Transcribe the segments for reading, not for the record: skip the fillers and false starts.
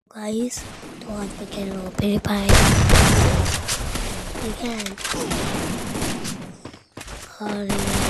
Guys, तो आज मैं खेल रहा हूँ फ्री फायर। ठीक है, और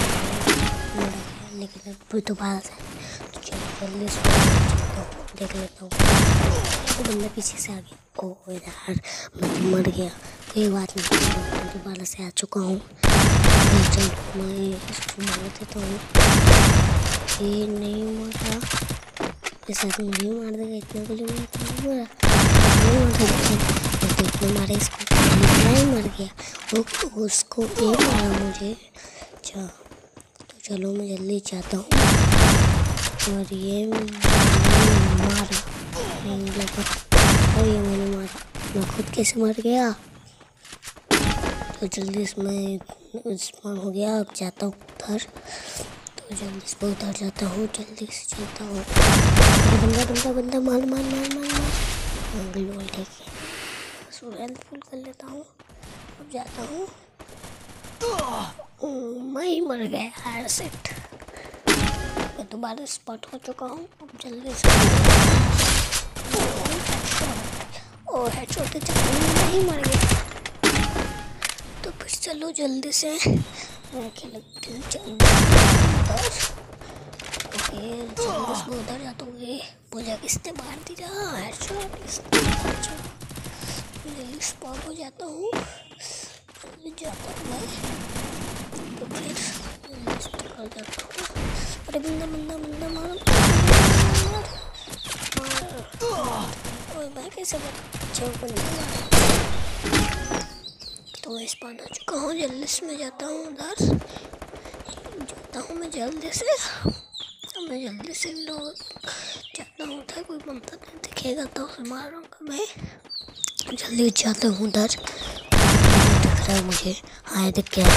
लेकिन फिर दोबारा से तो जल्दी से देख लेता हूँ। तो बंदा पीछे से आ गया। ओह यार, मैं तो मर गया। कोई बात नहीं, मैं दोबारा से आ चुका हूँ। चल मैं इसको मार देता हूँ। ये नहीं मरा, इस साथ मुझे ही मार देगा। इतने गोली मारता नहीं मरा, नहीं मार देगा। तो इतने मारे इसको, नहीं मर गया वो, उसको ये मारा मुझे। अच्छा तो चलो मैं जल्दी जाता हूँ। और ये मारा नहीं लगा, और ये मैंने मारा। मैं खुद कैसे मर गया? तो जल्दी इसमें स्पॉन हो गया। अब जाता हूँ उधर, तो जल्दी से उधर जाता हूँ, जल्दी से चलता हूँ। बंदा बंदा बंदा, मार मार मार मार मार। ग्लोल ठीक है, सो हेल्थ फुल कर लेता हूँ। अब जाता हूँ। मैं ही मर गया यार, सेट। मैं दोबारा स्पॉट हो चुका हूँ। अब जल्दी से ओ हेडशॉट के चक्कर में नहीं मर गया। तो फिर चलो जल्दी से मैं खेलती हूँ। जल्दी से उधर जाता हूँ। ये मुझे किसने मार दिया हेडशॉट, जल्दी स्पॉट हो जाता हूँ। जल्दी जाता हूँ मैं, तो फिर जल्दी से कर जाता हूँ। अरे बंदा बंदा बंदा मार, मैं कैसे बच्चे बंदा। तो मैं स्पॉन हो चुका हूँ। जल्दी से मैं जाता हूँ उधर, जाता हूँ मैं जल्दी से। मैं जल्दी से लोग जाता हूँ उधर, कोई बंदा नहीं दिखेगा तो उसे मारूंगा मैं। जल्दी जाता हूँ उधर, दिख रहा है मुझे। हाँ दिख गया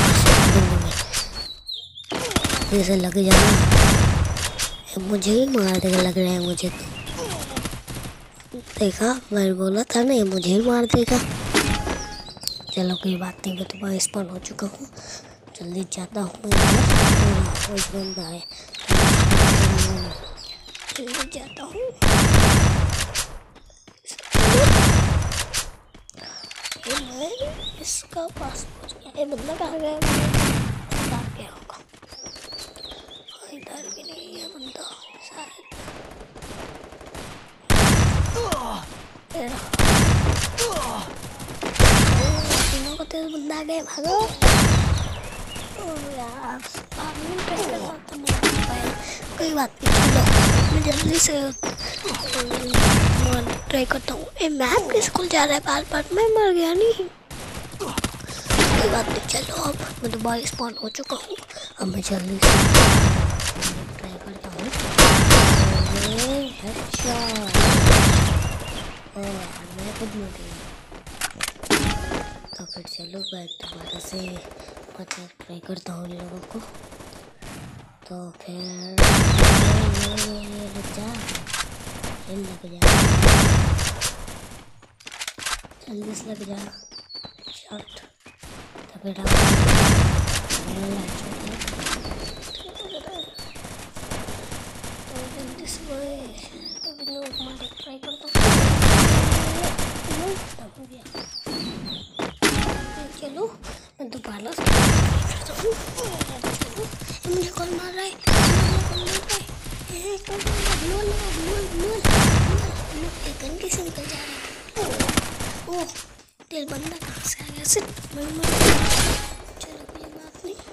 जैसे लग जाना, मुझे ही मार देगा लग रहा है मुझे। तो देखा, मैं बोला था ना ये मुझे ही मार देगा। चलो कोई बात नहीं, मैं तो स्पॉन हो चुका हूँ। जल्दी जाता हूँ मैं, बंदा है, जल्दी जाता हूँ। इसका पास पहुँच गया। ये बंदा कहाँ गया? भाग गया होगा। इधर भी नहीं है बंदा शायद। तीनों को तेज बंदा आ गया, भागो। यार कोई बात नहीं, चलो मैं जल्दी से ट्राई करता हूँ। ये मैप किस स्कूल जा रहा है बार बार, मैं मर गया नहीं। कोई बात नहीं, चलो अब मैं दोबारा स्पॉन हो चुका हूँ। अब मैं जल्दी से ट्राई करता हूँ। मैं खुद मर गया। तो फिर चलो मैं दोबारा से ट्राई करता हूँ लोगों को। तो फिर लग जा, जल्दी से लग जा शॉट। तो फिर जल्दी से ट्राई करता हूँ। हो गया, चलो मैं दोबारा से मुझे कौन मार रहा है? गन से निकल जा रहा है। ओह तेल बंदा कहाँ से आ गया? सिर्फ चलो कोई बात नहीं,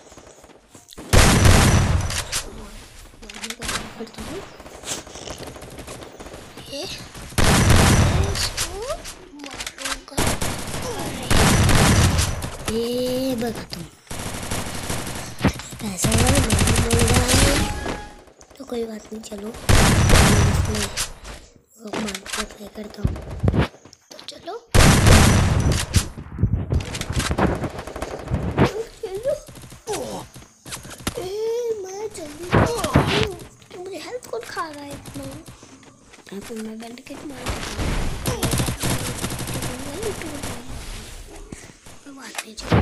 करता हूँ। ये बगा तुम कैसा तो कोई बात नहीं, चलो मार को ट्राई करता हूँ। तो चलो मैं जल्दी, मुझे हेल्थ कौन खा रहा है इतना? तो मैं बैंड किट मार बात नहीं। चलो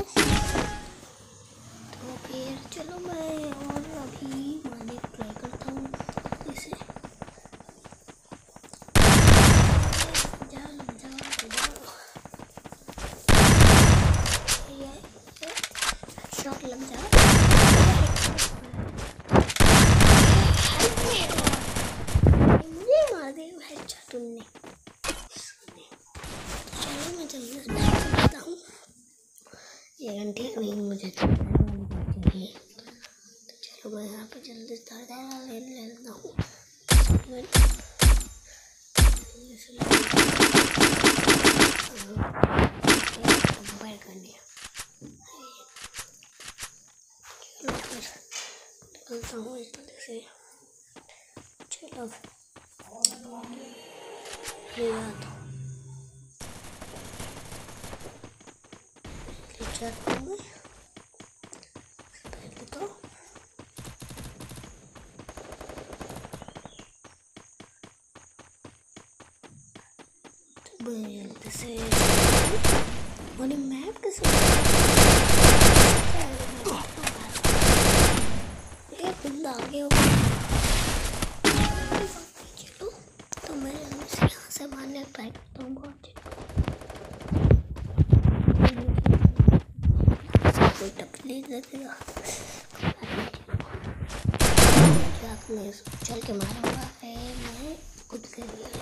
तो फिर चलो मैं और अभी मारने की ट्राई करता हूँ। इसे चलता हूँ। ये घंटे नहीं मुझे चाहिए, तो चलो मैं यहाँ पे जल्दी ले लेता हूँ। कंपेयर करनी है, निकलता हूँ जल्दी से। चलो ले आता हूँ, जाता हूँ मैं पहले तो। जल्दी से और मैप कैसे ये बंदा आगे हो। चलो तो मैं जल्दी से यहाँ से मारने ट्राई करता हूँ। कोई टपली दे देगा, मैं चल के मारूंगा। मैं खुद के लिए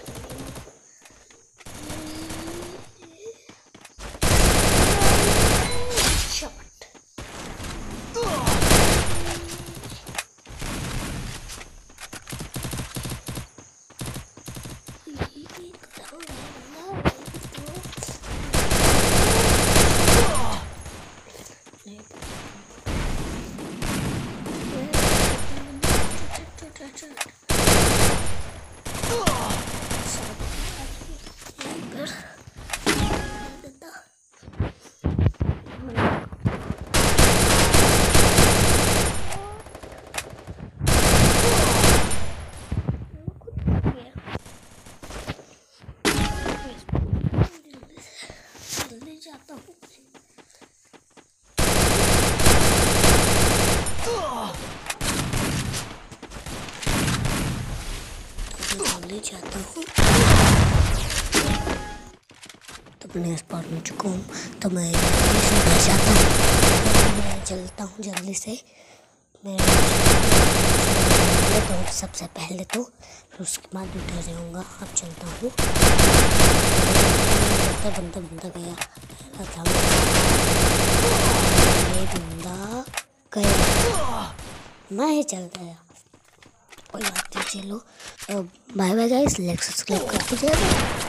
जाता हूँ। जल्दी जाता हूँ, तो अपने स्पॉट में चुका हूँ, तो मैं जाता हूँ। मैं चलता हूँ जल्दी से। मैं तो सबसे पहले तो फिर उसके बाद उठा जाऊँगा। अब चलता हूँ, बंदा गया था, ये बंदा गया, मैं ही चल गया। कोई बात नहीं, चलो bye bye guys, like subscribe कर दीजिएगा।